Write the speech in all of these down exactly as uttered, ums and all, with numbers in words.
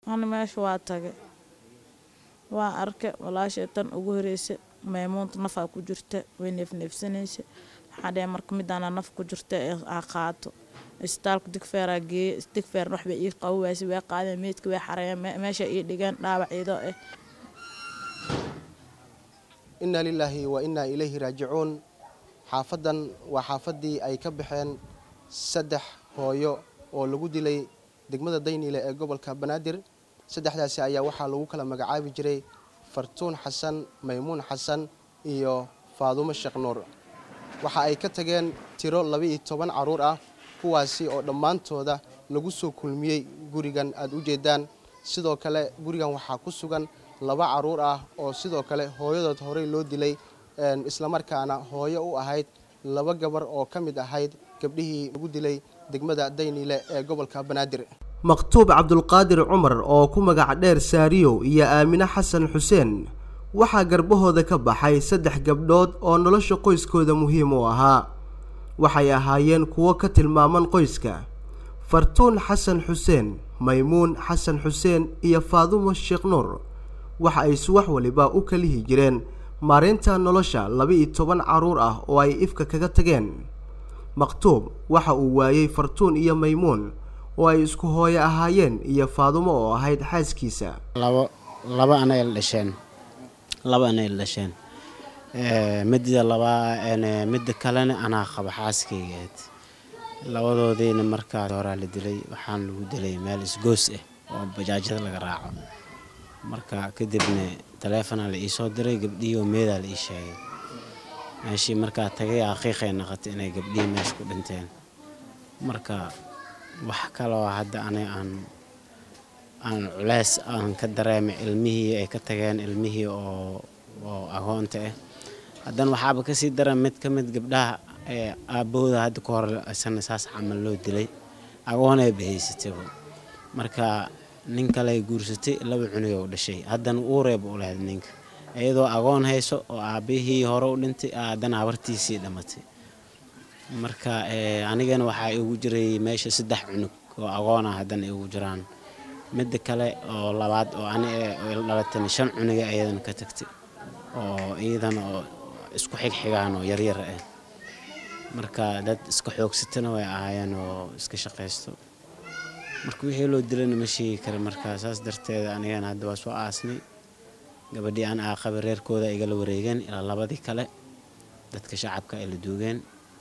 أنا ماشي واتجه وأركب ولا شيء تن أجوريس ميمون نفع كجرت وين في نفسنيش حدا مرك مدانا نفع كجرت عقاته استالك دكفير جي دكفير روح بيجي قوي سوى قاعدة ميت كوي حرام ماشي يدقن لا بعيدا إنا لله وإنا إليه راجعون حافظا وحافظي أي كبحين سدح هويو ولو دلي دقمدا دينيله ee gobolka Banaadir saddexdaasi ayaa waxa lagu kala magacaabi jiray Fartuun Xasan Maymuun Xasan iyo Faadumo Sheekh Nuur waxa ay ka tageen tiro laba iyo toban caruur ah kuwaasi oo dhamaantooda lagu soo kulmiyay gurigan aad u jeedaan sidoo kale gurigan waxa ku sugan laba caruur ah oo sidoo kale hooyadood hore loo dilay isla markaana hooyo u ahayd laba gabar oo kamid ahayd gabdhihii lagu dilay degmada Daynile ee gobolka Banaadir Maqtuub Cabdulqaadir Umar oo ku magac dheer Saariyo iyo Aamina Xasan Xuseen waxa garbahooda ka baxay saddex gabdhood oo nolosha qoyskooda muhiim u ahaa waxay ahaayeen kuwo ka tilmaaman qoyska Fartuun Xasan Xuseen Maymuun Xasan Xuseen iyo Faadumo Sheekh Nuur waxa ay subax waliba u kala hijireen maareynta nolosha laba iyo toban caruur ah oo ay ifka kaga tageen Maqtuub waxa uu waayay Fartuun iyo Maymuun oo ay isku hooyo ahaayeen iyo Faadumo oo ahayd xaaskiisa laba laba anay dhasheen laba anay dhasheen ee midda laba ee midda kalena ana qaba xaaskeygeed labadoodina markaa hore la dilay waxaan lagu dilay meel isgoos ah oo bajaajada laga raaco marka kadibna telefoon la ii soo diray gabdhiyo meeda la ii sheegay meeshii markaa tagay aqiiqay naqatay inay gabdhiyo meesh ku dhinteen marka wax kale oo hadda anay aan aan culays aan ka dareemay ilmihii ay ka tageen ilmihii oo oo agoonta ah hadan waxaaba ka sii daran mid ka mid gabdhaha ee aabooda hadda ka hor san saas camal loo dilay agoon ay bahaysatay marka nin kale ay guursatay laba cunug oo dhashay hadan uu reeb u lahayd ninka iyadoo agoon hayso oo aabihii hore u dhintay hadan abartiisii dhamatay marka ee anigana waxa igu jiray meesha saddex cunug oo agoon ah hadan igu jiraan mid kale oo labaad oo ani dhalatay shan cunug ayadan ka tagtay oo iidan oo isku xigxigaan oo yar yar ah marka dad isku xoogsatana way ahaayeen oo iska shaqeysto marka wixii loo dilayna ma sheegi karo marka saas darteed anigana hadda waa soo aasnay gabadhii aan aqaba reerkooda iga la wareegeen ilaa labadii kale dadka shacabka ay la duugeen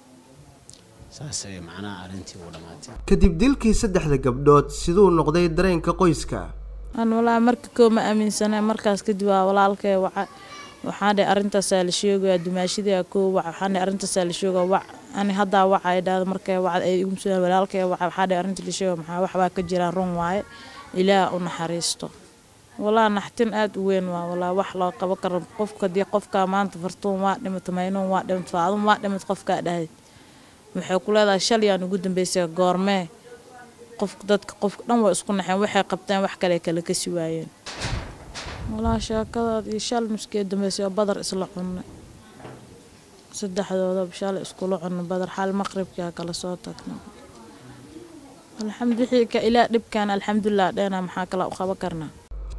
saasay macnaa arintii u dhamaatay kadib dilkii saddexda gabdhood sidoo noqday dareenka qoyska aan walaa markii kooma aaminsanay markaas kadib waa walaalkay waxa waxaan arintaas la sheegay dumaashida ko waxaan arintaas la sheegay wax ani hadda waxa ay dhaad markay wax ay igu soo walaalkay waxa arinta la sheegay maxaa wax waa ka jiraan run waaye ilaa u naxariisto walaa naxtin aad u weyn waa walaa wax loo qabo karo qofka dii qofka maanta Fartuun waa dhimatay Maymuun waa dhimatay Faadumo waa dhimatay qofka dhahay waxay ku leedahay shalyan ugu dambeysay goormee qof dadka qof dhan waa isku naxeen waxay qabteen wax kale kale ka sii waayeen walaa shaakada iyo shal muskeed dambeysay badar isla cunay saddexdooda shal isku la cunay badar xal maqribka kala soo tagna alxamdulillah ila dibkan alxamdulillah dheena maxaa kala u qaban karnaa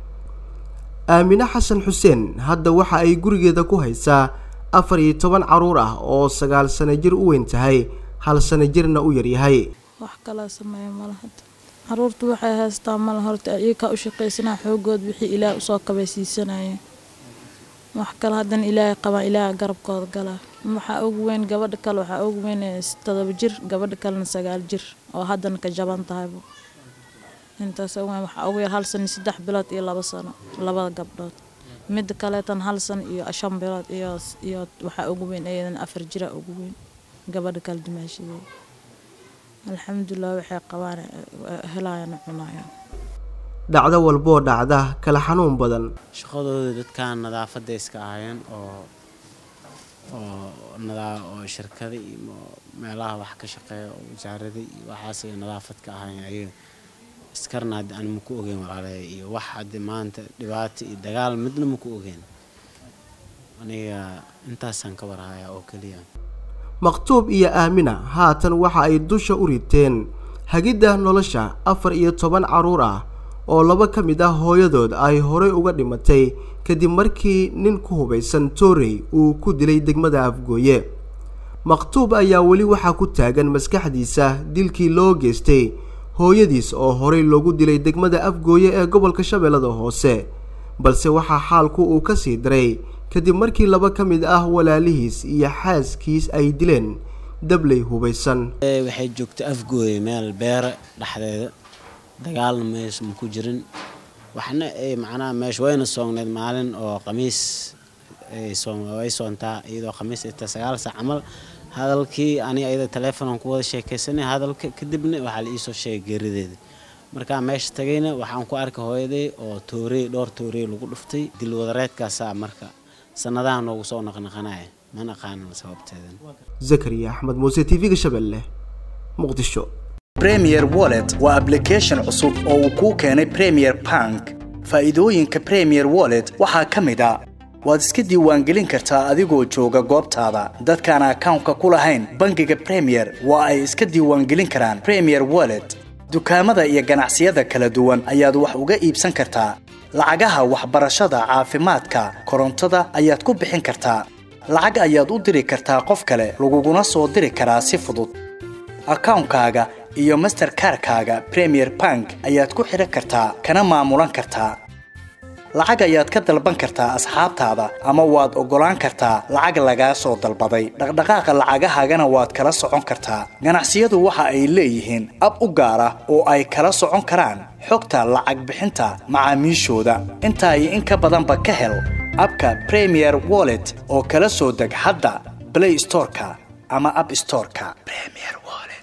Aamina Xasan Xuseen hadda waxa ay gurigeeda ku haysaa afar iyo toban caruur ah oo sagaal sano jir u weyn tahay hal sano jirna u yar yahay wax kala sameeyay malaha caruurtu waxay haystaan mal horta iyaga u shaqeysana xoogood wixii ilaa u soo kabaysiisanayeen wax kala hadan ilaa qaba ilaa garabkooda gala waxa ugu weyn gabadha kale waxa ugu weyn todoba jir gabadha kalena sagaal jir oo hadan ka jaban tahay intaas waxa ugu yar hal sano saddex bilood iyo laba sano labada gabdhood mid kale tan hal sano iyo shan bilood iyo iyo waxa ugu weyn aydan afar jir ugu weyn gabadha kale dimaashida alxamdulillah waxay qabaan helayaan cunayaan dhacdo walbo dhacda kala xanuun badan shaqadooda dadka nadaafadda iska ahaayeen oo oo nadaa oo shirkada iyo meelaha wax ka shaqeeyo wasaaradda iyo waxaas ay nadaafad ka ahaayeen ay iskarnaad aan ma ku ogeyn walaalay iyo wax had maanta dhibaato iyo dagaal midna ma ku ogeyn aniga intaasan ka warhayaa oo kaliya Maqtuub iyo Aamina haatan waxa ay dusha u riteen hagida nolosha afar iyo toban caruur ah oo laba ka mid ah hooyadood ay horey uga dhimatay kadib markii nin ku hubaysan toorey uu ku dilay degmada Afgooye. Maqtuub ayaa weli waxaa ku taagan maskaxdiisa dilkii loo geystay hooyadiis oo horey loogu dilay degmada Afgooye ee gobolka Shabeellada Hoose, balse waxaa xaalku uu ka sii daray kadib markii laba ka mid ah walaalihiis iyo xaaskiis ay dileen dabley hubaysan. waxay joogtay Afgooye meel beer dhaxdeeda dagaal mees ma ku jirin waxna ay macnaa meesh wayna soogneed maalin oo qamiis ay soon way soontaa iyadoo qamiis inta sagaal saac amal hadalkii ani ayada telefoon ku wada sheekaysanay hadalka kadibna waxa la ii soo sheegay geerideeda marka meesh tagayna waxaan ku arkay hooyaday oo toorey dhowr toorey lagu dhuftay dil wadareedkaas marka sanadahan noogu soo naqnaqanay mana qaan sababteedan. Zakariya Ahmed Muuse T V Shabeelle Muqdisho. Premier Wallet waa application cusub oo uu ku keenay Premier Bank. Faa'iidooyinka Premier Wallet waxaa ka mid ah waad iska diiwaangelin kartaa adigoo jooga goobtaada. Dadkaan account-ka ku lahayn bangiga Premier waa ay iska diiwaangelin karaan Premier Wallet. Dukaamada iyo ganacsiyada kala duwan ayaad wax uga iibsan kartaa. Lacagaha waxbarashada, caafimaadka, korontada ayaad ku bixin kartaa. Lacag ayaad u diri kartaa qof kale, laguguna soo diri karaa si fudud. Account-kaaga iyo Mastercard-kaaga Premier Bank ayaad ku xiran kartaa kana maamulan kartaa. Lacag ayaad ka dalban kartaa asxaabtaada ama waad ogolaan kartaa lacag laga soo dalbaday. Dhaqdhaqaaqa lacagahaagana waad kala socon kartaa. Ganacsiyadu waxa ay leeyihiin ab u gaar ah oo ay kala socon karaan xogta lacag bixinta macaamiishooda. Inta ay in ka badan ba ka hel abka Premier Wallet oo kala soo deg hadda Play Store-ka ama App Store-ka. Premier Wallet.